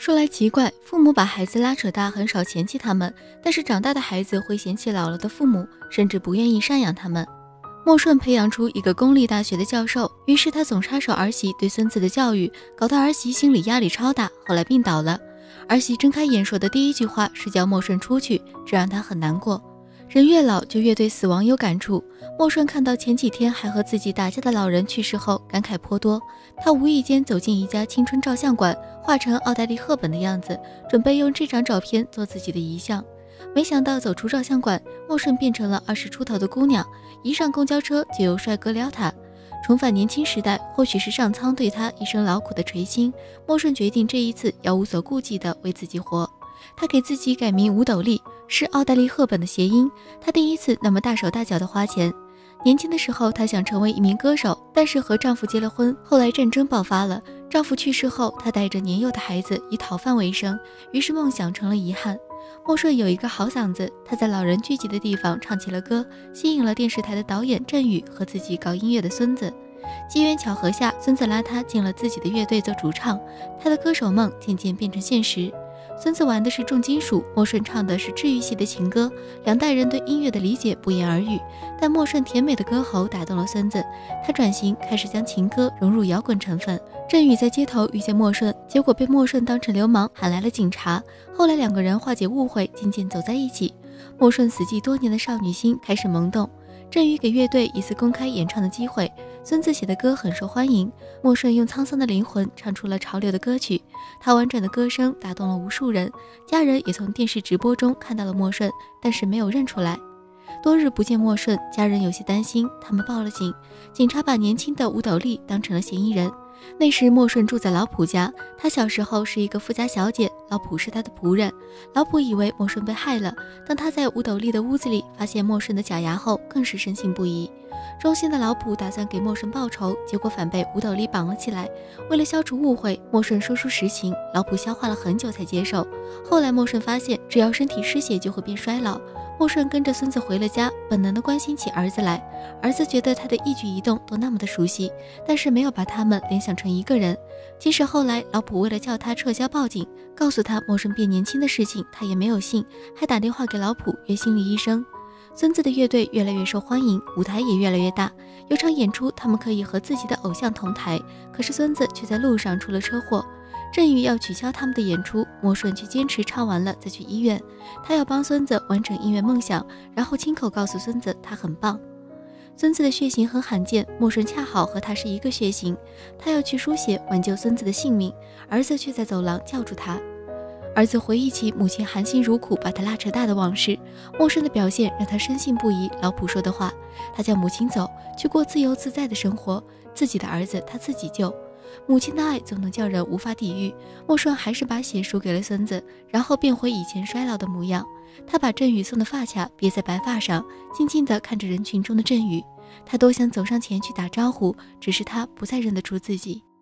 说来奇怪，父母把孩子拉扯大，很少嫌弃他们，但是长大的孩子会嫌弃老了的父母，甚至不愿意赡养他们。莫顺培养出一个公立大学的教授，于是他总插手儿媳对孙子的教育，搞得儿媳心理压力超大，后来病倒了。儿媳睁开眼说的第一句话是叫莫顺出去，这让他很难过。人越老就越对死亡有感触。莫顺看到前几天还和自己打架的老人去世后，感慨颇多。他无意间走进一家青春照相馆，画成奥黛丽·赫本的样子，准备用这张照片做自己的遗像。没想到走出照相馆，莫顺变成了20出头的姑娘，一上公交车就有帅哥撩她。重返年轻时代，或许是上苍对他一生劳苦的垂青，莫顺决定这一次要无所顾忌地为自己活。他给自己改名五斗笠，是奥黛丽·赫本的谐音。他第一次那么大手大脚地花钱。年轻的时候，她想成为一名歌手，但是和丈夫结了婚。后来战争爆发了，丈夫去世后，她带着年幼的孩子以讨饭为生，于是梦想成了遗憾。莫顺有一个好嗓子，他在老人聚集的地方唱起了歌，吸引了电视台的导演郑宇和自己搞音乐的孙子。机缘巧合下，孙子拉他进了自己的乐队做主唱，他的歌手梦渐渐变成现实。孙子玩的是重金属，莫顺唱的是治愈系的情歌，两代人对音乐的理解不言而喻。但莫顺甜美的歌喉打动了孙子，他转型开始将情歌融入摇滚成分。郑宇在街头遇见莫顺，结果被莫顺当成流氓，喊来了警察。后来两个人化解误会，渐渐走在一起。莫顺死寂多年的少女心开始萌动。郑宇给乐队一次公开演唱的机会，孙子写的歌很受欢迎，莫顺用沧桑的灵魂唱出了潮流的歌曲，他婉转的歌声打动了无数人，家人也从电视直播中看到了莫顺，但是没有认出来。多日不见莫顺，家人有些担心，他们报了警，警察把年轻的五斗笠当成了嫌疑人。那时莫顺住在老普家，他小时候是一个富家小姐，老普是他的仆人。老普以为莫顺被害了，当他在五斗笠的屋子里发现莫顺的假牙后，更是深信不疑。忠心的老普打算给莫顺报仇，结果反被五斗笠绑了起来。为了消除误会，莫顺说出实情，老普消化了很久才接受。后来莫顺发现，只要身体失血就会变衰老。莫顺跟着孙子回了家，本能地关心起儿子来。儿子觉得他的一举一动都那么的熟悉，但是没有把他们联想成一个人。即使后来老普为了叫他撤销报警，告诉他莫顺变年轻的事情，他也没有信，还打电话给老普约心理医生。孙子的乐队越来越受欢迎，舞台也越来越大。有场演出，他们可以和自己的偶像同台，可是孙子却在路上出了车祸。郑宇要取消他们的演出，莫顺却坚持唱完了再去医院。他要帮孙子完成音乐梦想，然后亲口告诉孙子他很棒。孙子的血型很罕见，莫顺恰好和他是一个血型。他要去输血挽救孙子的性命，儿子却在走廊叫住他。儿子回忆起母亲含辛茹苦把他拉扯大的往事，莫顺的表现让他深信不疑老普说的话。他叫母亲走，去过自由自在的生活，自己的儿子他自己救。母亲的爱总能叫人无法抵御，莫顺还是把血输给了孙子，然后变回以前衰老的模样。他把郑宇送的发卡别在白发上，静静地看着人群中的郑宇。他多想走上前去打招呼，只是他不再认得出自己。